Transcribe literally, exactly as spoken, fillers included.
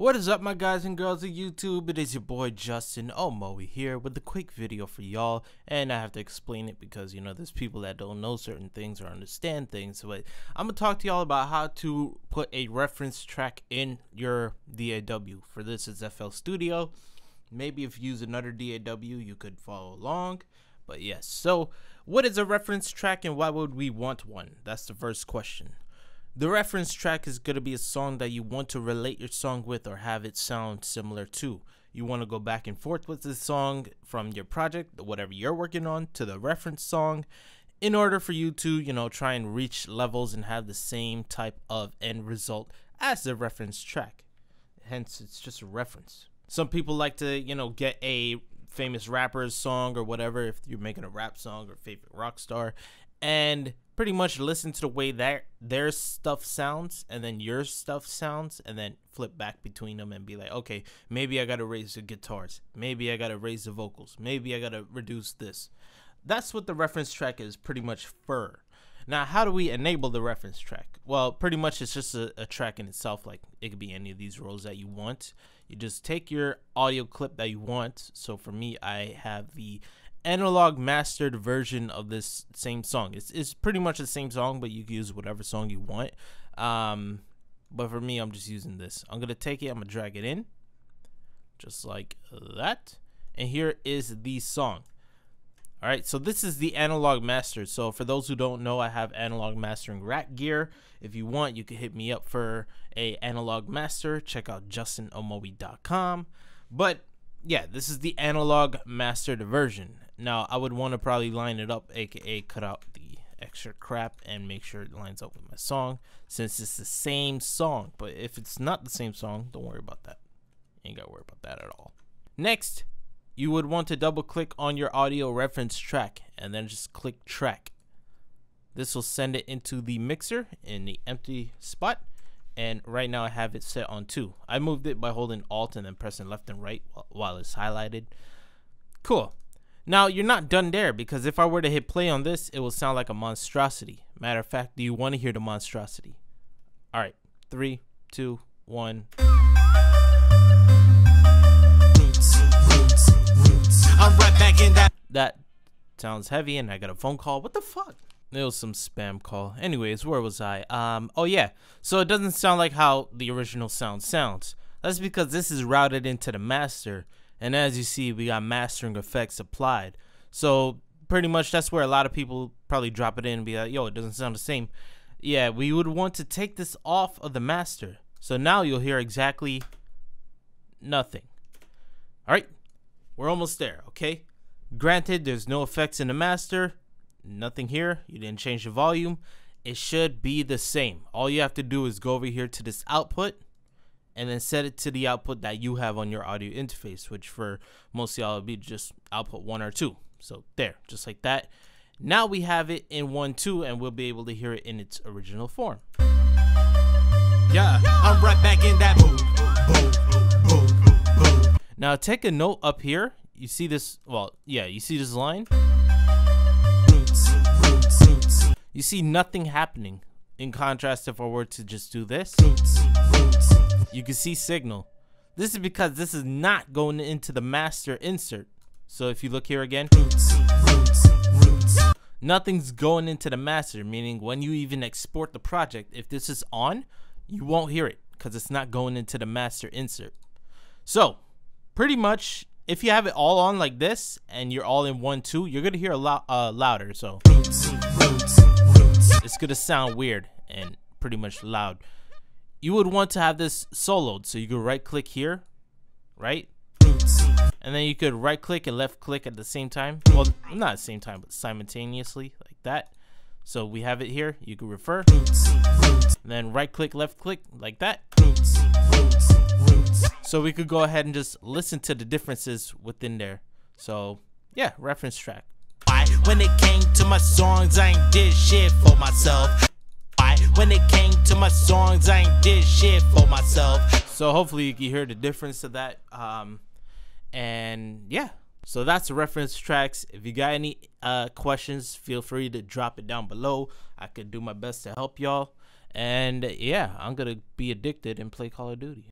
What is up, my guys and girls of YouTube? It is your boy Justin Omoe here with a quick video for y'all, and I have to explain it because, you know, there's people that don't know certain things or understand things. But I'm gonna talk to y'all about how to put a reference track in your D A W. For this, it's F L Studio. Maybe if you use another D A W, you could follow along. But yes, so what is a reference track and why would we want one? That's the first question. The reference track is going to be a song that you want to relate your song with or have it sound similar to. You want to go back and forth with the song from your project, whatever you're working on, to the reference song in order for you to, you know, try and reach levels and have the same type of end result as the reference track. Hence, it's just a reference. Some people like to, you know, get a famous rapper's song or whatever if you're making a rap song or favorite rock star and pretty much listen to the way that their stuff sounds and then your stuff sounds and then flip back between them and be like, okay, maybe I gotta raise the guitars, maybe I gotta raise the vocals, maybe I gotta reduce this. That's what the reference track is pretty much for. Now, how do we enable the reference track? Well, pretty much it's just a, a track in itself. Like, it could be any of these roles that you want. You just take your audio clip that you want. So for me, I have the analog mastered version of this same song. It's, it's pretty much the same song, but you can use whatever song you want. Um, but for me, I'm just using this. I'm gonna take it, I'm gonna drag it in just like that, and here is the song. All right, so this is the analog master. So for those who don't know, I have analog mastering rack gear. If you want, you can hit me up for a analog master. Check out justin omoe dot com. But yeah, this is the analog mastered version. Now, I would want to probably line it up, aka cut out the extra crap and make sure it lines up with my song, since it's the same song. But if it's not the same song, don't worry about that. You ain't gotta worry about that at all. Next, you would want to double click on your audio reference track and then just click track. This will send it into the mixer in the empty spot. And right now I have it set on two. I moved it by holding Alt and then pressing left and right while it's highlighted. Cool. Now, you're not done there, because if I were to hit play on this, it will sound like a monstrosity. Matter of fact, do you want to hear the monstrosity? All right, three, two, one. Roots, roots, roots. I'm right back in that. That sounds heavy, and I got a phone call. What the fuck? It was some spam call. Anyways, where was I? Um, oh yeah. So it doesn't sound like how the original sound sounds. That's because this is routed into the master. And as you see, we got mastering effects applied. So pretty much that's where a lot of people probably drop it in and be like, yo, it doesn't sound the same. Yeah, we would want to take this off of the master. So now you'll hear exactly nothing. All right, we're almost there, okay? Granted, there's no effects in the master. Nothing here. You didn't change the volume. It should be the same. All you have to do is go over here to this output and then set it to the output that you have on your audio interface, which for most of y'all will be just output one or two. So there, just like that. Now we have it in one two, and we'll be able to hear it in its original form. Yeah, I'm right back in that mood. Boom, boom, boom. Now take a note up here. You see this? Well, yeah, you see this line? Roots, roots, roots. You see nothing happening. In contrast, if I were to just do this, roots, roots. You can see signal. This is because this is not going into the master insert. So if you look here again, roots, roots, roots. Nothing's going into the master, meaning when you even export the project, if this is on, you won't hear it because it's not going into the master insert. So pretty much, if you have it all on like this and you're all in one two, you're gonna hear a lot uh, louder. So roots, roots, roots. It's gonna sound weird and pretty much loud. You would want to have this soloed, so you could right click here, right? Roots. And then you could right click and left click at the same time. Well, not at the same time, but simultaneously, like that. So we have it here. You can refer. Roots. Roots. Then right click, left click, like that. Roots. Roots. Roots. So we could go ahead and just listen to the differences within there. So yeah, reference track. When it came to my songs, I ain't did shit for myself. When it came to my songs, I ain't did shit for myself. So hopefully you can hear the difference of that. Um, and yeah, so that's the reference tracks. If you got any uh, questions, feel free to drop it down below. I could do my best to help y'all. And yeah, I'm gonna be addicted and play Call of Duty.